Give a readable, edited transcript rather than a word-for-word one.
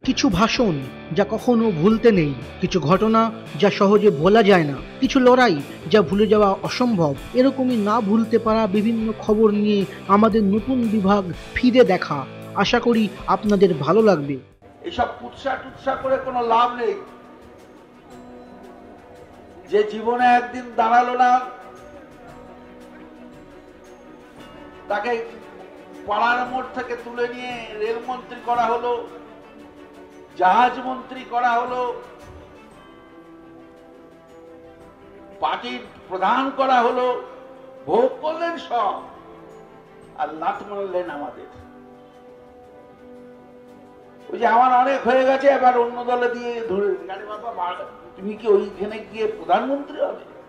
কিছু ভাষণ যা কখনো ভুলতে নেই, কিছু ঘটনা যা সহজে ভোলা যায় না, কিছু লড়াই যা ভুলে যাওয়া অসম্ভব। এরকমই না ভুলতে পারা বিভিন্ন খবর নিয়ে আমাদের নতুন বিভাগ ফিরে দেখা। আশা করি আপনাদের ভালো লাগবে। এসব কুৎসা টুৎসা করে কোনো লাভ নেই। যে জীবনে একদিন দাঁড়ালো না তাকে পাড়ার মোড় থেকে তুলে নিয়ে রেলমন্ত্রী করা হলো, জাহাজ মন্ত্রী করা হলো, পার্টির প্রধান করা হলো, ভোগ করলেন সব, আর লাত মারলেন আমাদের। ওই যে আমার অনেক হয়ে গেছে, এবার অন্য দলে দিয়ে ধরে, বাবা তুমি কি ওইখানে গিয়ে প্রধানমন্ত্রী হবে?